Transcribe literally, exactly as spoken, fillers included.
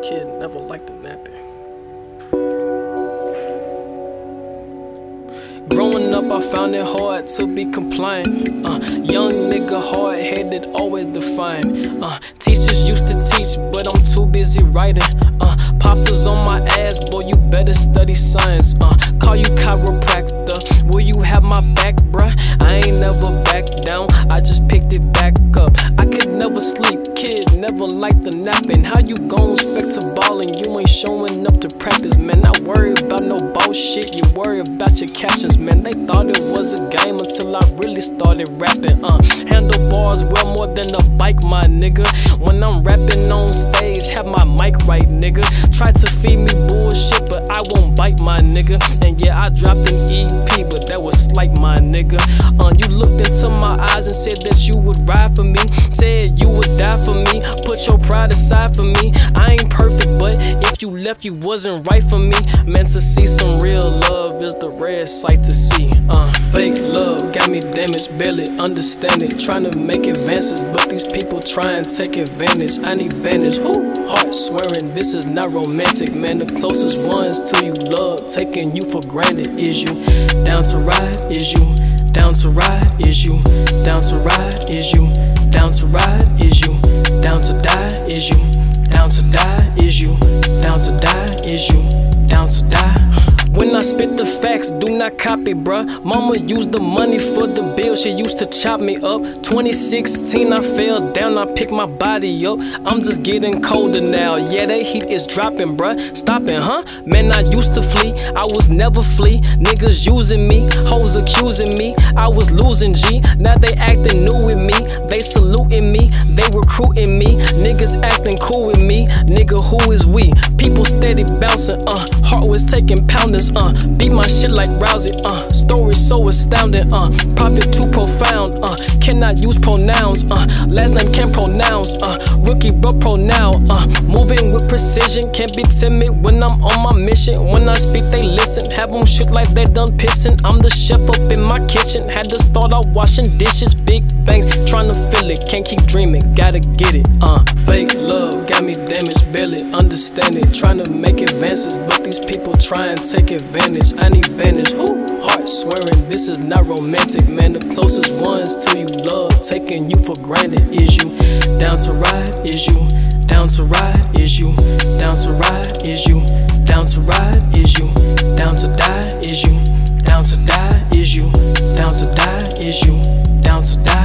Kid never liked the napping. Growing up, I found it hard to be compliant. Uh, young nigga, hard-headed, always defiant. Uh, teachers used to teach, but I'm too busy writing. Uh, Pops is on my ass, boy, you better study science. Uh, call you chiropractor, will you have my back, bruh? I ain't never backed down, I just picked it back up. I could never sleep, kid, never liked the napping. How you gon' expect to ball and you ain't showing up to practice, man? Not worry about no bullshit, you worry about your captions, man. They thought it was a game until I really started rapping. Uh, handlebars well more than a bike, my nigga. When I'm rapping on stage, have my mic right, nigga. Try to feed me bullshit, but I won't bite, my nigga. And yeah, I dropped an E P, but that was slight, my nigga. Uh, you looked into my eyes and said that you would ride for me, said you would die for me. Put your pride aside for me. I ain't perfect, but if you left, you wasn't right for me. Meant to see some real love is the rare sight to see. Uh, fake love got me damaged, barely understand it. Trying to make advances, but these people try and take advantage. I need bandage, whoo, heart swearing this is not romantic, man. The closest ones to you love, taking you for granted. Is you down to ride? Is you down to ride? Is you down to ride? Is you down to ride? Is you down to die? Is you down to die? Is you down to die? Is you down to die? When I spit the facts, do not copy, bruh. Mama used the money for the bill, she used to chop me up. Twenty sixteen, I fell down, I picked my body up. I'm just getting colder now, yeah, that heat is dropping, bruh. Stopping, huh? Man, I used to flee, I was never flee. Niggas using me, hoes accusing me, I was losing G. Now they acting new with me, they saluting me, they recruiting me. Niggas acting cool with me, nigga, who is we? People steady bouncing, uh, heart was taking pounding. Uh, beat my shit like Rousey, uh, story so astounding, uh, profit too profound, uh, cannot use pronouns, uh, last name can't pronounce, uh, rookie but pronoun, uh, moving with precision, can't be timid when I'm on my mission. When I speak they listen, have them shoot like they done pissing. I'm the chef up in my kitchen, had to start out washing dishes, big bangs, trying to feel it, can't keep dreaming, gotta get it, uh, fake love got me damaged, barely understand it. Trying to make advances, but these people try and take advantage. I need bandage, whoo, heart swearing this is not romantic, man. The closest ones to you love, taking you for granted. Is you down to ride? Is you down to ride? Is you down to ride? Is you down to ride? Is you down to die? Is you down to die? Is you down to die? Is you down to die?